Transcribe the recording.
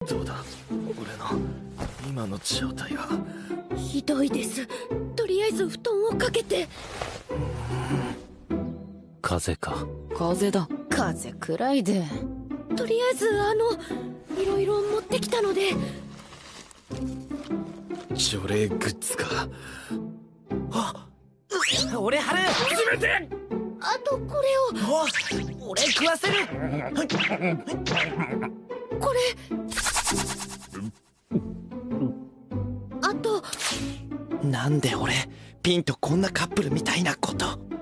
どうだ俺の今の状態は。 ひどいです。とりあえず布団をかけて。 風邪か。 風邪だ。風邪くらいで。 とりあえずいろいろ持ってきたので。 除霊グッズか。 あっ、俺貼る。 詰めて。 あとこれを。 お、俺食わせる。 これ。あと。 なんで俺ピンとこんなカップルみたいなこと。